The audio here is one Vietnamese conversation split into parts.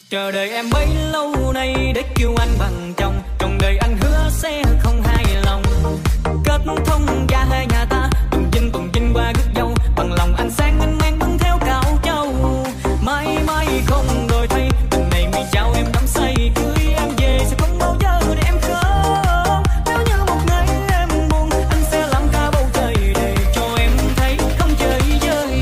Chờ đợi em bấy lâu nay để kêu anh bằng chồng, trọn đời anh hứa sẽ không hài lòng. Kết thông gia hai nhà ta, tuần chinh qua gước dâu, bằng lòng anh sang anh mang bưng theo cạo châu. Mãi mãi không đổi thay, tình này mi trao em đắm say, cưới em về sẽ không bao giờ để em khóc. Nếu như một ngày em buồn, anh sẽ làm cả bầu trời để cho em thấy không chơi vơi.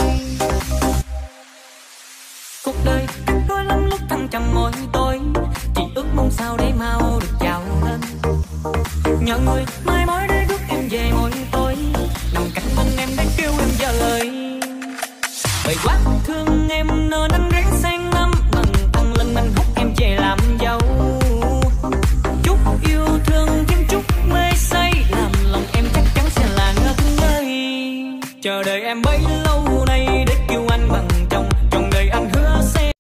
Cuộc đời đôi lắm lúc thăng trầm mỗi tối, chỉ ước mong sao để mau được chào lên. Nhờ người mai mối để rước em về mỗi tối, nằm cạnh bên em để kêu em giờ lời. Bởi quá thương em nên anh ráng sang năm, bằng ăn lên anh hút em về làm dâu. Chút yêu thương thêm chút mê say, làm lòng em chắc chắn sẽ là ngất ngây. Chờ đợi em bấy lâu nay để kêu anh bằng chồng, trọn đời anh hứa sẽ.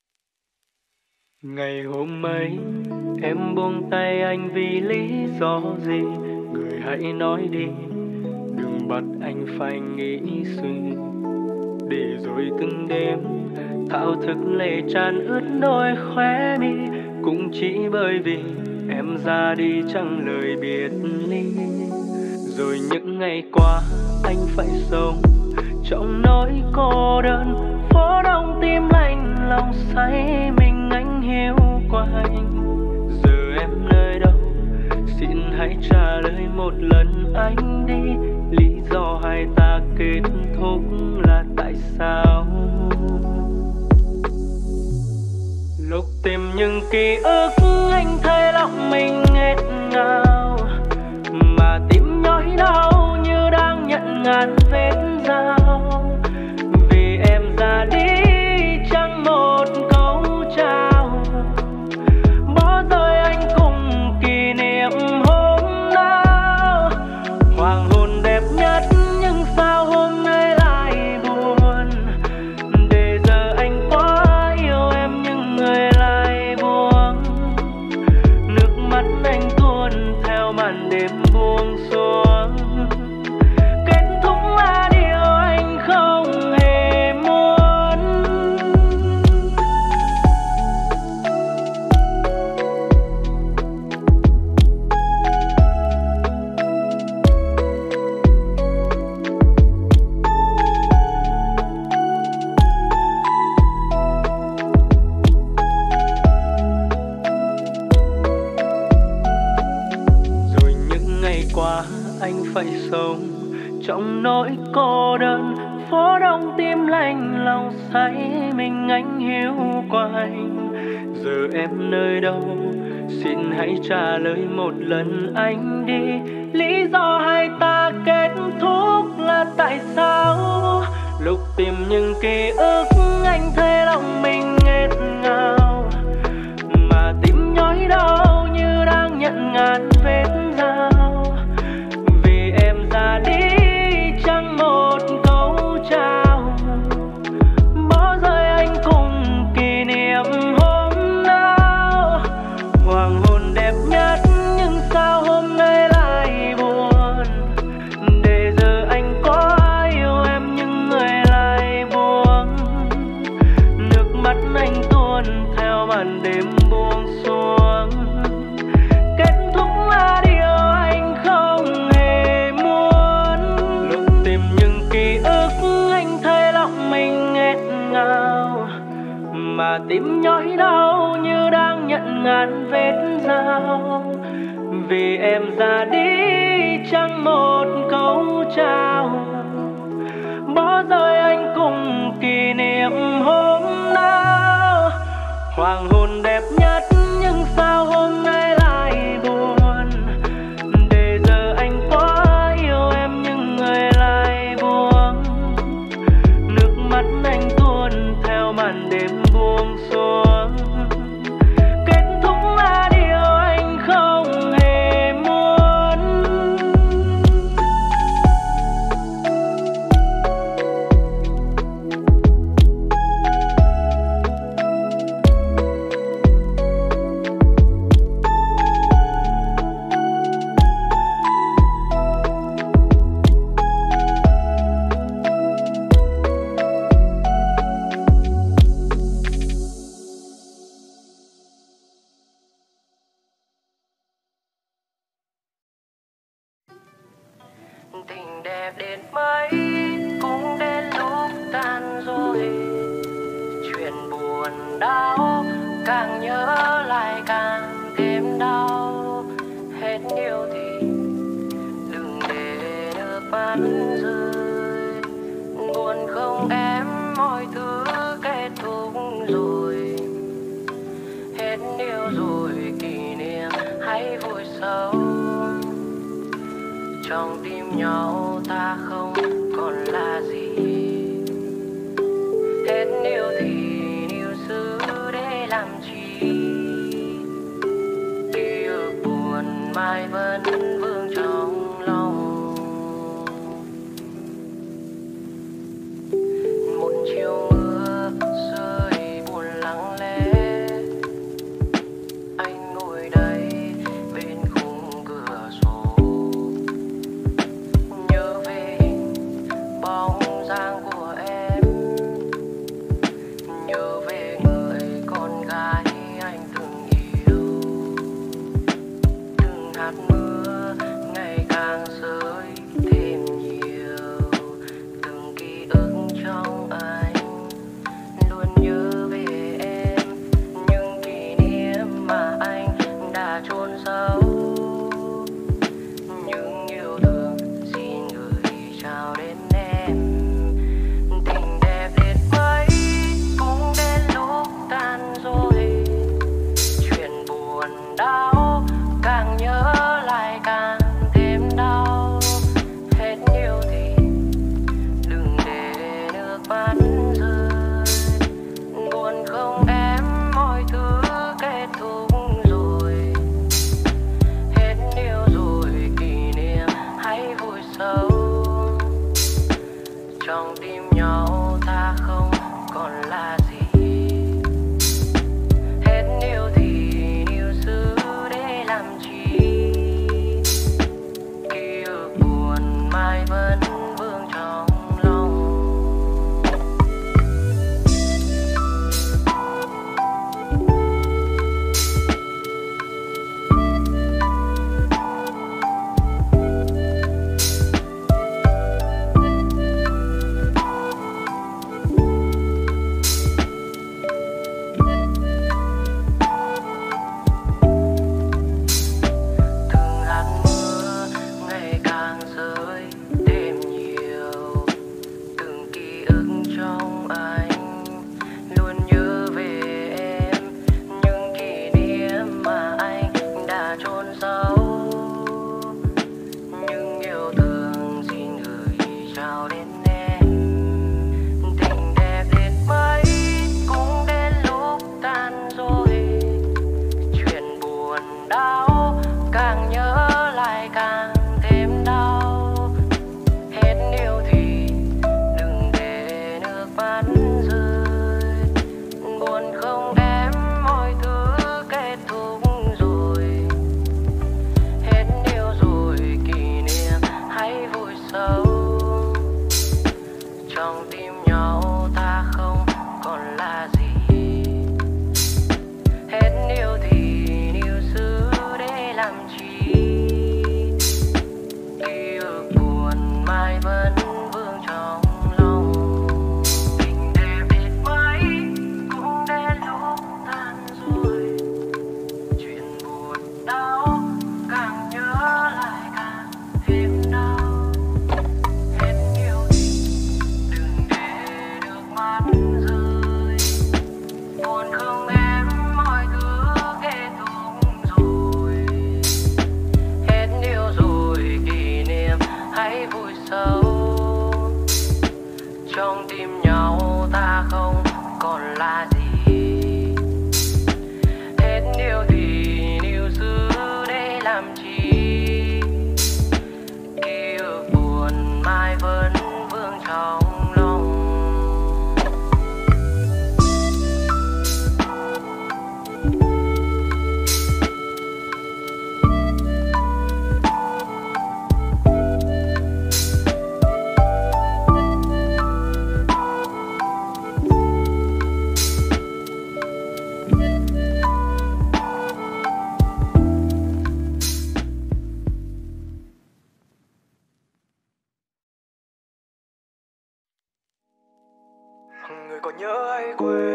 Ngày hôm ấy em buông tay anh vì lý do gì? Người hãy nói đi, đừng bắt anh phải nghĩ suy. Để rồi từng đêm thao thức lệ tràn ướt đôi khóe mi, cũng chỉ bởi vì em ra đi chẳng lời biệt ly. Rồi những ngày qua anh phải sống trong nỗi cô đơn, phố đông tim lạnh lòng say mình anh hiu quạnh. Giờ em nơi đâu, xin hãy trả lời một lần anh đi, lý do hai ta kết thúc là tại sao? Lúc tìm những ký ức anh thấy lòng mình nghẹn ngào, mà tim nhói đau như đang nhận ngàn vết dao. Vì em ra đi chẳng một câu chào, bỏ rơi anh cùng kỷ niệm hôm nào. Hoàng hôn đẹp nhất nhưng sao hôm nay lại buồn, để giờ anh quá yêu em nhưng người lại buông. Nước mắt anh tuôn theo màn đêm buông xuống, kết thúc là điều anh không hề muốn. Rồi những ngày qua anh phải sống trong nỗi cô đơn, phố đông tim lạnh lòng say mình anh hiu quạnh. Giờ em nơi đâu, xin hãy trả lời một lần anh đi, lý do hai ta kết thúc là tại sao? Lúc tìm những ký ức anh thấy lòng mình nghẹn ngào, mà tim nhói đau như đang nhận ngàn vết dao. Vì em ra đi chẳng một câu chào, bỏ rơi anh cùng kỷ niệm hôm nào. Hoàng hôn đẹp nhất nhưng sao hôm nay lại buồn, để giờ anh quá yêu em nhưng người lại buông. Nước mắt anh tuôn theo màn đêm buông xuống, kết thúc là điều anh không hề muốn. Lúc tìm những ký ức anh thấy lòng mình nghẹn ngào, mà tim nhói đau như đang nhận ngàn vết dao. Vì em ra đi chẳng một câu chào, bỏ rơi anh cùng kỷ niệm hôm nào. Hoàng hôn đẹp nhất nhưng sao hôm nay lại buồn, để giờ anh quá yêu em nhưng người lại buông. Nước mắt anh tuôn theo màn đêm buông xuống, kết thúc là điều anh không hề muốn. đau, càng nhớ lại càng thêm đau. Hết yêu thì đừng để nước mắt rơi. Buồn không em, mọi thứ kết thúc rồi. Hết yêu rồi, kỷ niệm hãy vùi sâu trong tim nhau, ta không còn là gì. Hết yêu thì níu giữ để làm chi? Ký ức buồn mãi vẫn vương trong lòng. Một chiều mưa rơi buồn lặng lẽ, anh ngồi đây bên khung cửa sổ, nhớ về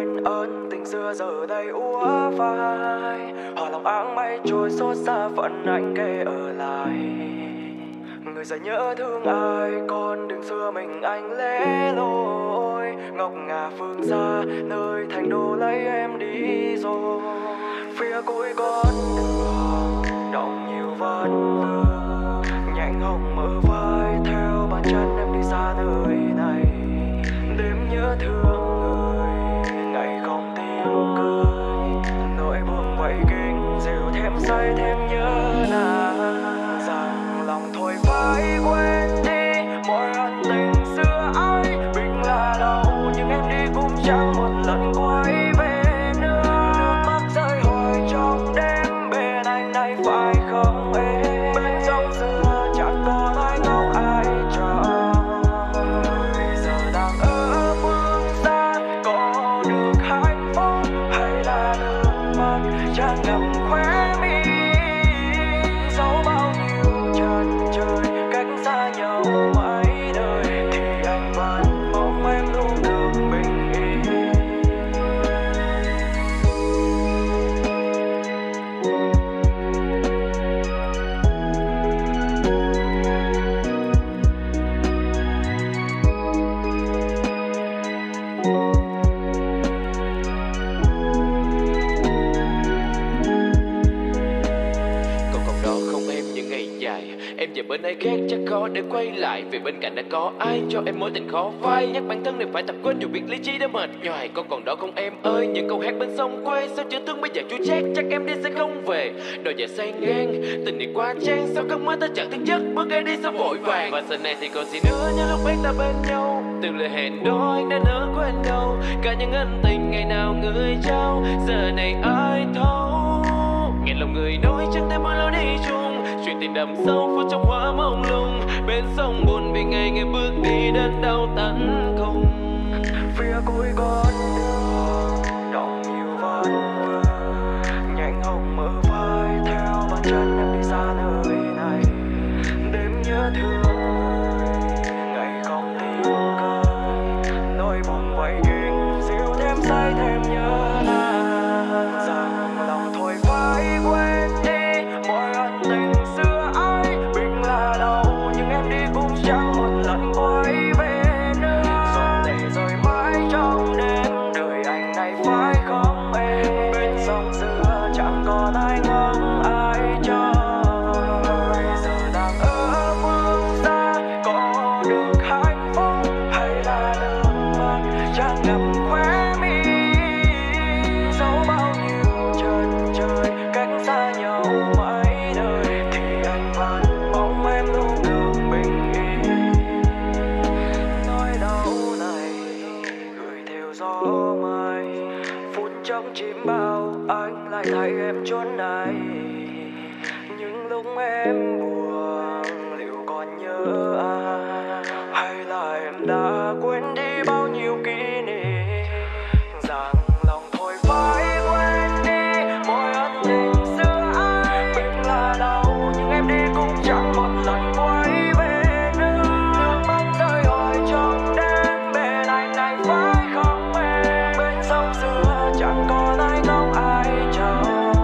quên ơn tình xưa giờ đây úa phai. Hòa lòng áng mây trôi xót xa phận anh kề ở lại. Người giờ nhớ thương ai con đường xưa mình anh lẻ loi. Ngọc ngà phương xa nơi thành đô lấy em đi rồi. Phía cuối con đường động nhiều vất vơ, nhánh hồng mơ vai theo bàn chân em đi xa nơi này. Đêm nhớ thương người ngày không tiếng cười, nỗi buồn vậy kinh dịu thêm say thêm nhớ nàng. Rằng lòng thôi phải quên đi mọi ân tình xưa ấy. Mình là đâu nhưng em đi cũng chẳng một lần quay về nữa. Nước mắt rơi hồi trong đêm bên anh này phải không em? Bên dòng xưa chẳng còn ai ngốc ai chờ. Người giờ đang ở phương xa, có được hạnh phúc hay là nước mắt tràn ngập khóe mi. Dẫu bao nhiêu chân trời cách xa nhau mãi đời, thì anh vẫn mong em luôn được bình yên. Còn còn đó không em những ngày dài, em về bên ai khác chắc khó để quay lại. Vì bên cạnh đã có ai cho em mối tình khó phai. Nhắc bản thân này phải tập quên dù biết lý trí đã mệt nhoài. Con còn đó không em ơi, những câu hát bên sông quê. Sao chữ thương bây giờ chua chát, chắc em đi sẽ không về. Đòi về say ngang, tình này quá chán. Sao cơn mơ ta chẳng thức giấc, bước ai đi sao vội vàng. Và giờ này thì còn gì nữa, nhớ lúc ấy ta bên nhau. Từng lời hẹn đó anh đã nỡ quên đâu. Cả những ân tình ngày nào người trao, giờ này ai thấu. Nghe lòng người nói chẳng thể mỗi lối đi chung. Chuyện tình đậm sâu phút trong hoa mông lung. Bên sông buồn vì ngày ngày bước đi đến đau tận cùng. Phía cuối con đường động nhiều vất vơ, nhánh hồng mơ vai theo bàn chân em đi xa nơi này. Đêm nhớ thương người ngày không tiếng cười, nỗi buồn vậy kinh dịu thêm say thêm nhớ nàng. Rằng lòng thôi phải quên đi mọi ân tình xưa ấy. Mình là đâu nhưng em đi cũng chẳng một lần quay về nữa. Giọt lệ rơi mãi trong đêm đời anh này phải không em? Bên dòng xưa chẳng còn ai ngóng ai chờ. Người giờ đang ở phương xa, có được hạnh phúc hay là nước mắt tràn ngập khóe mi. Dẫu bao nhiêu chân trời cách xa nhau mãi đời, thì anh vẫn mong em luôn được bình yên. Nỗi đau này gửi theo gió mây, phút chốc chìm bao anh lại thấy em chốn này. Nhưng lúc em buồn liệu còn nhớ ai, hay là em đã quên đi bao nhiêu kỷ niệm. Rằng lòng thôi phải quên đi mọi ân tình xưa ấy. Mình là đâu nhưng em đi cũng chẳng một lần quay về nữa. Nước mắt rơi hồi trong đêm bên anh này phải không em? Bên sông xưa chẳng còn ai ngóng ai chờ.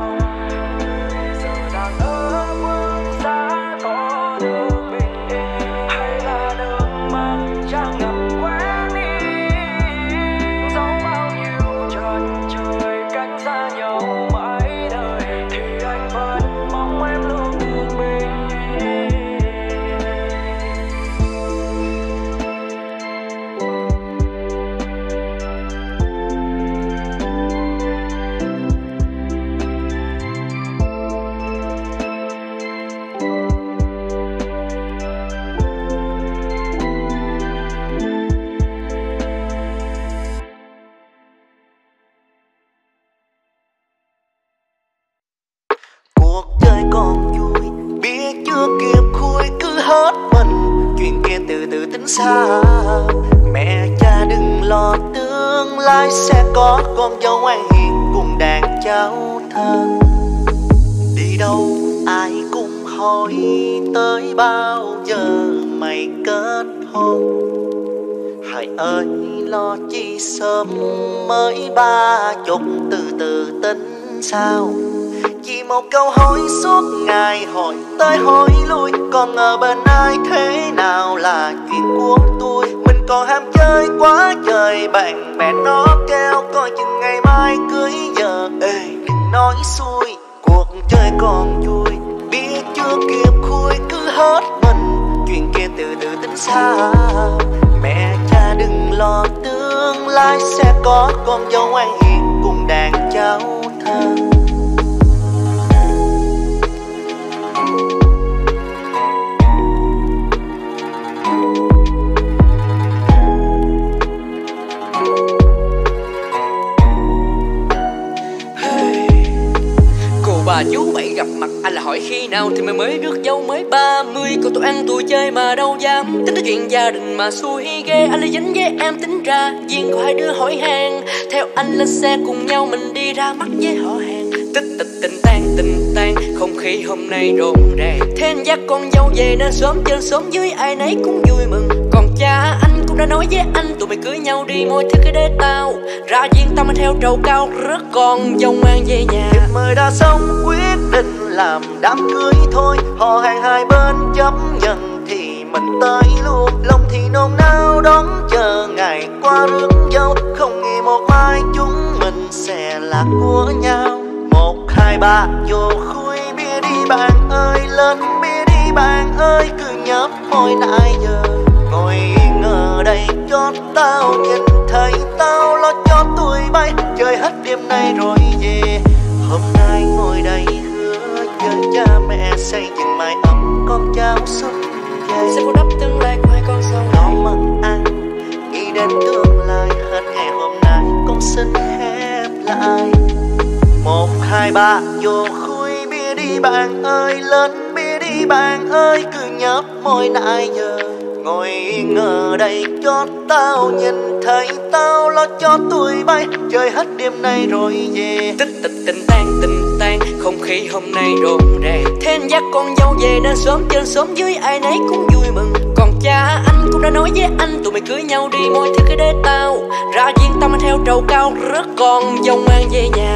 Người giờ đang ở phương xa, có được bình yên hay là nước mắt tràn ngập khóe mi. Dẫu bao nhiêu chân trời cách xa nhau mãi đời, thì anh vẫn mong em luôn được bình yên. Cuộc đời còn vui, biết chưa kịp khui cứ hết mình. Chuyện kia từ từ tính sao. Mẹ cha đừng lo, tương lai sẽ có con dâu ngoan hiền cùng đàn cháu thơ. Đi đâu ai cũng hỏi tới bao giờ mày kết hôn. Hãy ơi lo chi sớm mới 30, từ từ tính sao. Chỉ một câu hỏi suốt ngày hỏi tới hỏi lui, còn ở bên ai thế nào là chuyện của tôi. Mình còn ham chơi quá trời, bạn bè nó kêu coi chừng ngày mai cưới giờ. Ê đừng nói xui, cuộc chơi còn vui, biết chưa kịp khui cứ hết mình. Chuyện kia từ từ tính sao. Mẹ cha đừng lo, tương lai sẽ có con dâu ngoan hiền cùng đàn cháu thơ. Bà chú bảy gặp mặt anh là hỏi khi nào thì mày mới rước dâu mới 30. Còn tụi ăn tụi chơi mà đâu dám tính tới chuyện gia đình mà xui ghê. Anh lấy dính với em tính ra duyên của hai đứa hỏi hàng. Theo anh lên xe cùng nhau mình đi ra mắt với họ hàng. Tích tịch tình tan không khí hôm nay rộn ràng. Thế anh dắt con dâu về nên sớm trên sớm dưới ai nấy cũng vui mừng. Còn cha anh cũng đã nói với anh tụi mày cưới nhau đi mọi thứ cái để tao ra duyên tao mà theo trầu cao rước con dâu mang về nhà. Thiệp mời đã xong quyết định làm đám cưới thôi. Họ hàng hai bên chấp nhận thì mình tới luôn. Lòng thì nôn nao đón chờ ngày qua rước dâu. Không nghĩ một mai chúng mình sẽ là của nhau. 1, 2, 3 vô khui bia đi bạn ơi, lên bia đi bạn ơi, cứ nhấp môi nãy giờ. Ngồi yên ở đây cho tao nhìn thấy tao lo cho tụi bay chơi hết đêm nay rồi về. Hôm nay ngồi đây hứa với cha mẹ xây dựng mái ấm con cháu xuất về. Sẽ phụ đắp tương lai của hai con sau nó mừng ăn nghĩ đến tương lai. Hết ngày hôm nay con xin khép lại. 1, 2, 3 vô khui bia đi bạn ơi, lên bia đi bạn ơi, cứ nhấp môi nãy giờ. Ngồi yên ở đây cho tao nhìn thấy tao lo cho tụi bay chơi hết đêm nay rồi về. Tích tịch tình tan không khí hôm nay rộn ràng. Thế anh dắt con dâu về nên sớm trên sớm dưới ai nấy cũng vui mừng. Còn cha anh cũng đã nói với anh tụi mày cưới nhau đi mọi thứ cái để tao ra duyên tao mà theo trầu cao rước con dâu mang về nhà.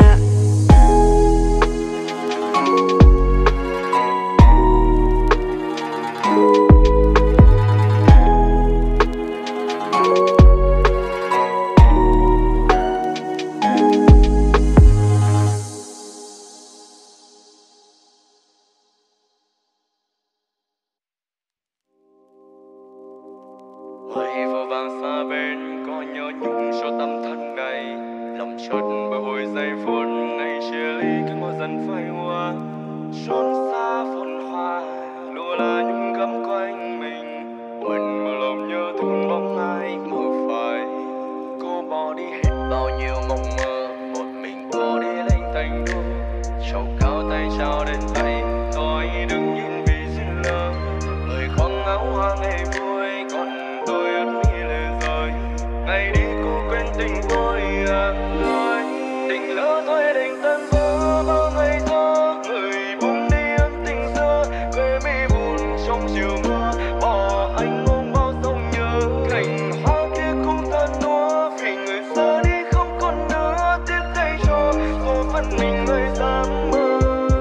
Mây vô vàng xa bên có nhớ nhung cho tâm thân này. Lòng chợt bồi hồi giây phút ngày chia ly cứ ngồi dần phai hoa. Trốn xa phồn hoa lúa là nhung gấm quanh mình. Buồn mà lòng nhớ thương bóng ai mơ phai. Cô bỏ đi hết bao nhiêu mộng mơ, một mình cô đi lên thành đô. Trầu cao tay trao đến tay thôi đừng nhìn vì duyên lỡ. Người khoác áo hoa ngày vui còn tôi ướt mi lệ rơi. Ngày đi cô quên tình tôi ơi. Tình lỡ thôi đành tan vỡ bao ngày thơ. Người buông đi ân tình xưa quê mi buồn trong chiều mưa. Bỏ anh ôm bao sông nhớ cành hoa kia cũng tan úa. Vì người xa đi không còn nữa tiếc thay cho rồi phân mình người dám mơ.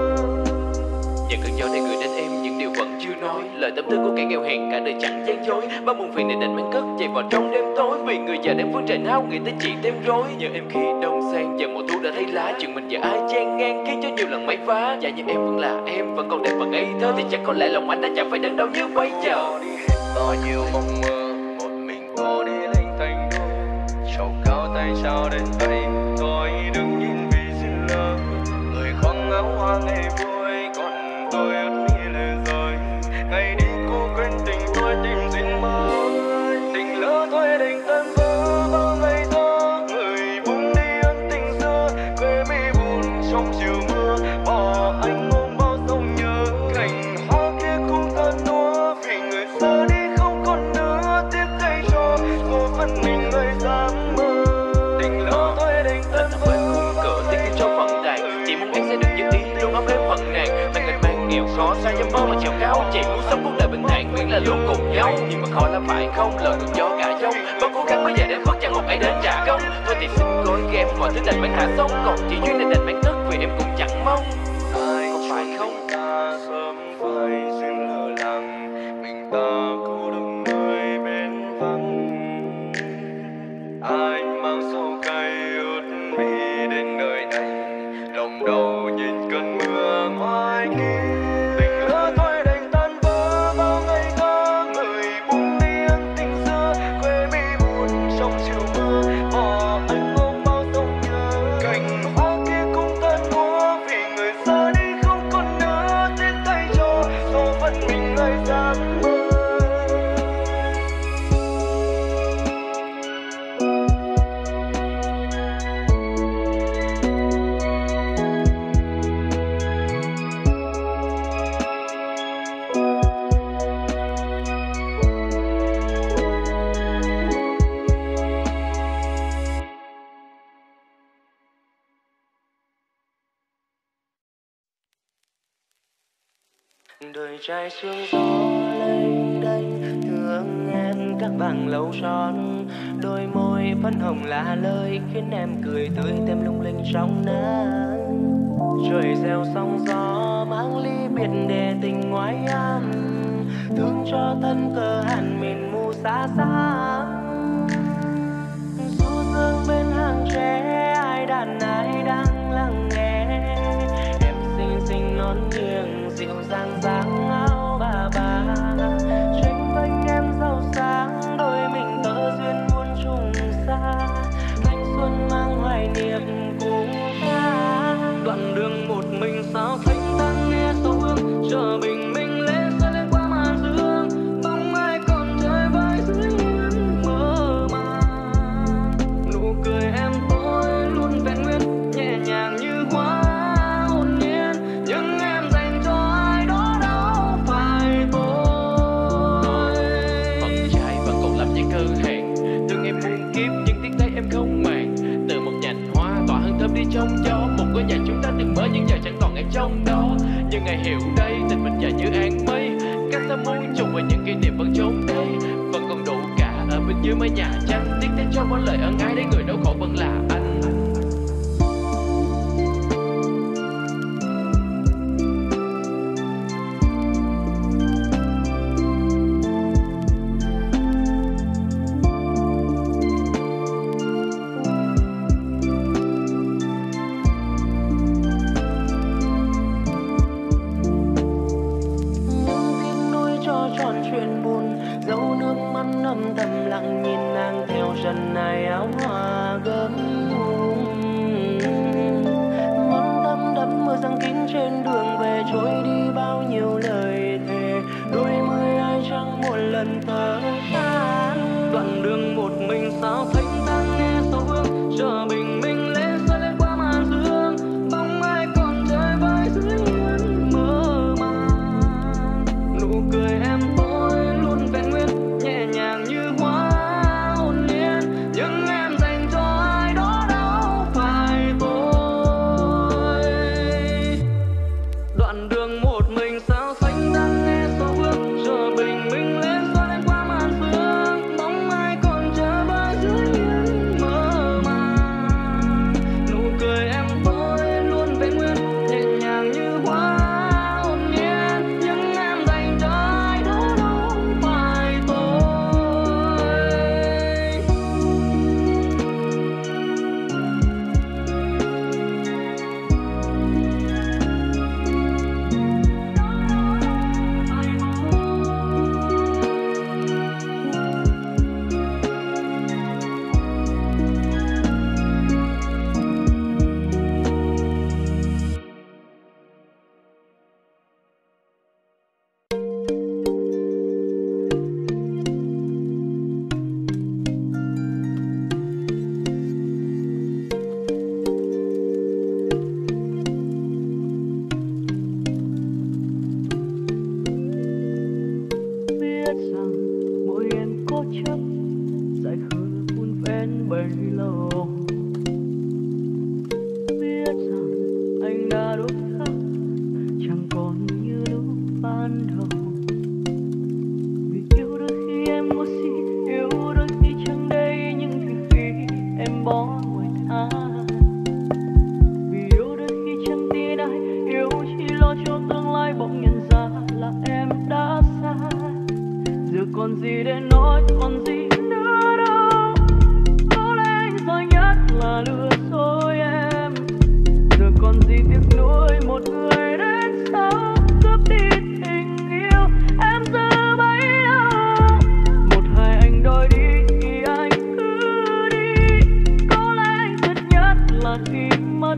Những cơn gió này gửi đến em những điều vẫn chưa nói. Lời tâm tư của kẻ nghèo hèn cả đời chẳng gian dối. Bao muôn phiền này đành mang cất chạy vào trong đêm tối. Vì người già đang vương trải nao nghĩ tới chị thêm rối. Nhớ em khi đông sang giờ mùa thu đã thấy lá. Chuyện mình giờ ai chen ngang khiến cho nhiều lần mấy vá. Dạ nhưng em vẫn là em vẫn còn đẹp và ngây thơ. Thì chắc có lẽ lòng anh đã chẳng phải đớn đau như bây giờ. Đi hết bao nhiêu mộng mơ, một mình cô đi lên thành đô. Trầu cao tay trao đến tay thôi đừng nhìn vì duyên lỡ. Người khoác áo hoa ngày vui còn tôi ướt mi lệ rơi. Ngày đi cô quên tình tôi tìm duyên mới. Tình lỡ thôi đành tan vỡ bao ngày thơ. Người buông đi ân tình xưa quê mi buồn trong chiều mưa. Bỏ anh ôm bao sông nhớ cành hoa kia cũng tan úa. Vì người xa đi không còn nữa tiếc thay cho rồi phân mình người dám mơ. Tình lỡ thôi đành tan Anh vỡ phải khung cỡ tiếng kim cho phận đàn. Chỉ muốn em sẽ được như ý luôn ấm êm phận nàng. Là người mang nghèo khó xa dâm mơ mà trèo cao. Chị muốn sống cuộc đời bình thản miễn là luôn cùng nhau. Nhưng mà khó là phải không lời ngược gió cả dông. Bao cố gắng khuất chẳng một ai đến trả công. Thôi thì xin gói ghém mọi thứ đành bán hạ xong, còn chỉ duyên nên đành bán thức vì em cũng chẳng mong. Có phải không? Ta sớm phải xin lỡ lặng, mình ta cô đừng người bên vắng. Anh mang sầu cay ướt mi đến nơi này, lòng đầu nhìn cơn mưa ngoài kia. Tình lỡ thôi đành tan vỡ bao ngày thơ, người buông tiếng tình xưa quê mi buồn trong chiều mưa. Bỏ anh ôm bao dòng nhớ, cành hoa kia cũng tan úa vì người ra đi không còn nữa. Tiếc thay cho số phận mình ai dám mơ. Đời trai sương gió lênh đênh, thương em các vàng lâu son, đôi môi phấn hồng lạ lơi khiến em cười tươi thêm lung linh trong nắng. Trời gieo sóng gió mang ly biệt để tình ngoái âm, thương cho thân cơ hàn miền mù xa xăm. Du dương bên hàng tre ai đàn ai đang lắng nghe, em xinh xinh non nghiêng dịu dàng dáng áo bà. Tranh vênh em giàu sáng đôi mình tơ duyên muôn trùng xa, thanh xuân mang hoài niệm cùng ta. Đoạn đường một mình sao thanh thang nghe sâu hương, chờ bình minh lên sẽ lên qua màn dương. Bóng ai còn chơi vơi dưới những mơ màng, nụ cười em tôi luôn vẹn nguyên nhẹ nhàng như hoa hồn nhiên. Nhưng em dành cho ai đó đâu phải tôi. Phận trai vẫn còn làm những cơ hẹn, thương em muôn kiếp nhưng tiếc thấy em không màng. Từ một nhành hoa tỏa hương thơm đi trong gió, một ngôi nhà chúng ta từng mơ nhưng giờ chẳng còn em trong đó. Nhưng ai hiểu đây tình mình giờ như áng mây, các ta muốn chung với những kỷ niệm vẫn trốn đây. Vẫn còn đủ cả ở bên dưới mái nhà tranh, tiếc thế cho mỗi lời ân ái để người đau khổ vẫn là anh. Âm thầm lặng nhìn nàng theo chân này áo hoa gấm. Món thấm đẫm mưa giăng kín trên đường về, trôi đi bao nhiêu lời thề, đôi mươi ai chẳng một lần thở than. Đoạn đường một mình sao thanh thang nghe sâu hương, chờ bình minh lên sẽ lên qua màn dương. Bóng ai còn chơi vơi dưới những mơ màng, nụ cười em tôi luôn vẹn nguyên nhẹ nhàng như hoa hồn nhiên. Nhưng em dành cho ai đó đâu phải tôi. Đoạn đường một mình sao xanh đang nghe sâu hương, chờ bình minh lên xóa lên qua màn sương. Bóng ai còn chờ vơi dưới những mơ màng, nụ cười em tôi luôn vẹn nguyên nhẹ nhàng như hoa hồn nhiên. Nhưng em dành cho ai đó đâu phải tôi. Biết rằng mỗi em cố chấp dài khờ buồn ven bấy lâu. Biết rằng anh đã đốt khắc chẳng còn như lúc ban đầu. Vì yêu đôi khi em ngu si, yêu đôi khi chẳng đầy những việc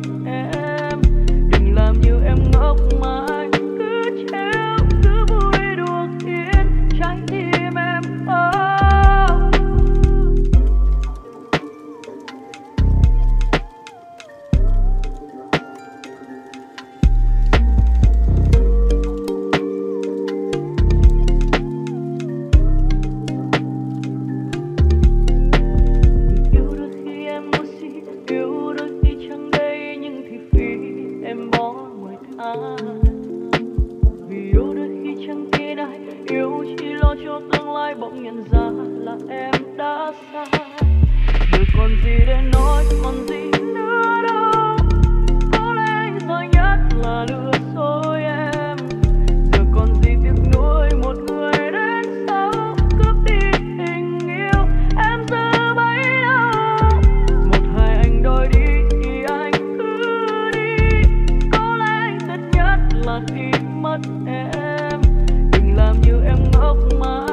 em. Đừng làm như em ngốc mãi, cứ trêu cứ vui đùa khiến trái tim em bỗng nhận ra là em đã sai. Rồi còn gì để nói, còn gì nữa đâu. Có lẽ anh giỏi nhất là lừa dối em. Giờ còn gì tiếc nuối một người đến sau cướp đi tình yêu em giữ bấy lâu. Một hai anh đòi đi thì anh cứ đi. Có lẽ anh thật nhất là khi mất em. Đừng làm như em ngốc mãi,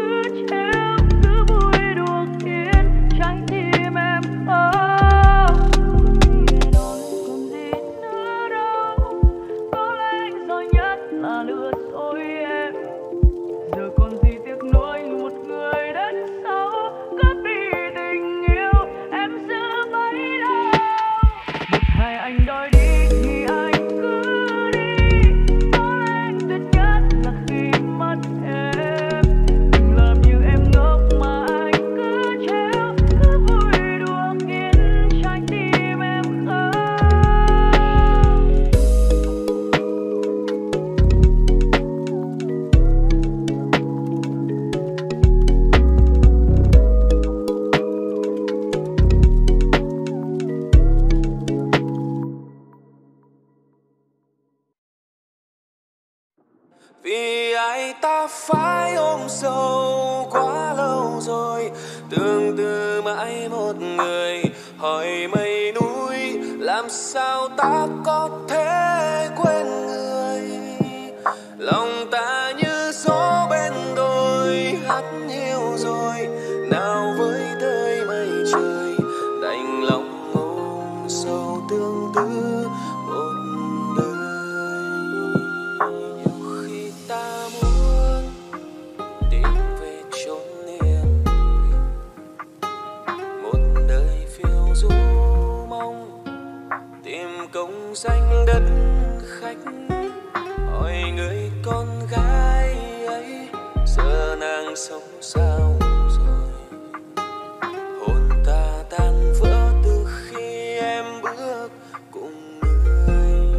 vì ai ta phải ôm sâu quá lâu rồi, tương tư mãi một người. Hỏi mây núi làm sao ta có thể quên người. Lòng ta như gió bên đồi hát nhiều rồi, nào với tới mây trời đành lòng ôm sâu tương tư một đời. Nhiều khi ta muốn tìm về chốn yên bình, một đời phiêu du mong tìm công danh đất khách. Hỏi người con gái ấy giờ nàng sống sao rồi. Hồn ta tan vỡ từ khi em bước cùng người.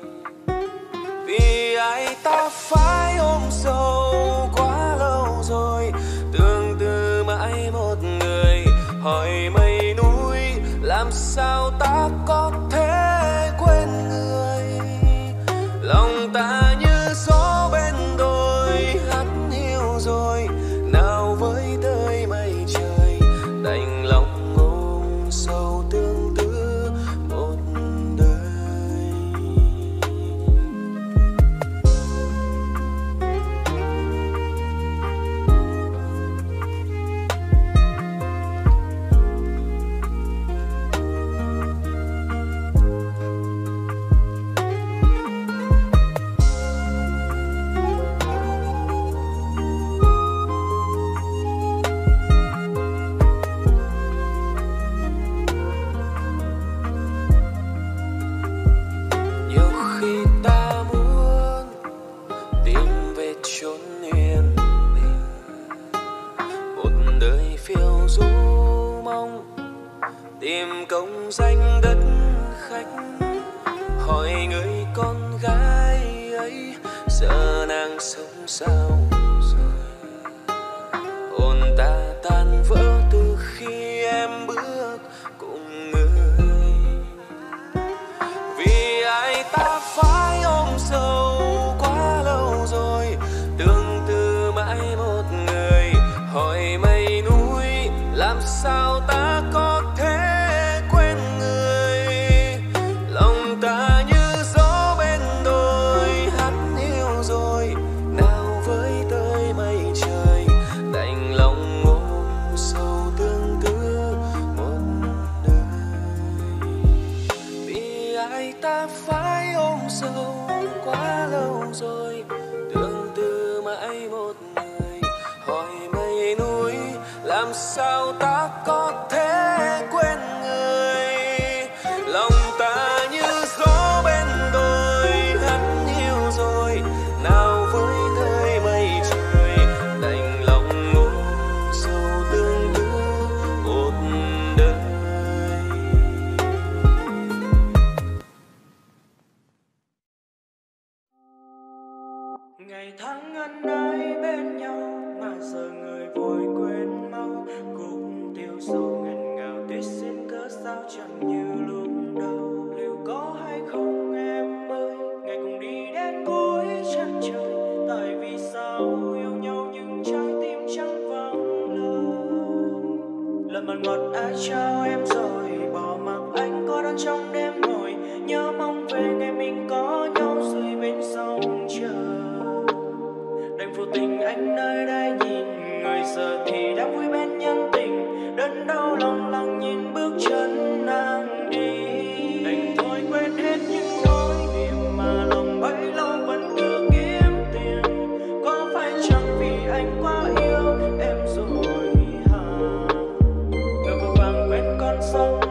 Vì ai ta phải ôm sâu quá lâu rồi, tương tư mãi một người. Hỏi mây núi làm sao ta có thể quên người. Lòng ta như gió bên đồi hát nhiều rồi, nào với tới mây trời đành lòng ôm sâu tương tư một đời. Tìm công danh đất khách. Hỏi người con gái ấy giờ nàng sống sao rồi. Hồn ta tan vỡ từ khi em bước cùng người. Vì ai ta phải ôm sâu quá lâu rồi, tương tư mãi một người. Hỏi mây núi làm sao ta có thể quên người. Lòng ta như gió bên đồi hát nhiều rồi, nào với hai ta phải ôm sâu quá lâu rồi, tương tư mãi một người. Hỏi mây núi làm sao ta có thể quên người, lòng ta như gió bên đồi hắn yêu rồi, nào với thời mây trời đành lòng ôm sâu tương tư một đời. Ngày tháng ngân ấy bên nhau mà giờ người vội quên mau, cũng tiêu sâu ngần ngào tuyết xin cớ sao chẳng như lúc đầu. Liệu có hay không em ơi, ngày cùng đi đến cuối chân trời, tại vì sao yêu nhau nhưng trái tim chẳng vắng lời. Lần mật ngọt ai trao em rồi, bỏ mặc anh có đón trong đêm ngồi, nhớ mong về ngày mình có nhau dưới bên sông trời. Đành vô tình anh nơi đây nhìn người giờ thì đã vui bên nhân tình, đớn đau lòng lặng nhìn bước chân nàng đi. Đành thôi quên hết những nỗi niềm mà lòng bấy lâu vẫn cứ kiếm tìm, có phải chẳng vì anh quá yêu em rồi hả? Người vội vàng quên con sông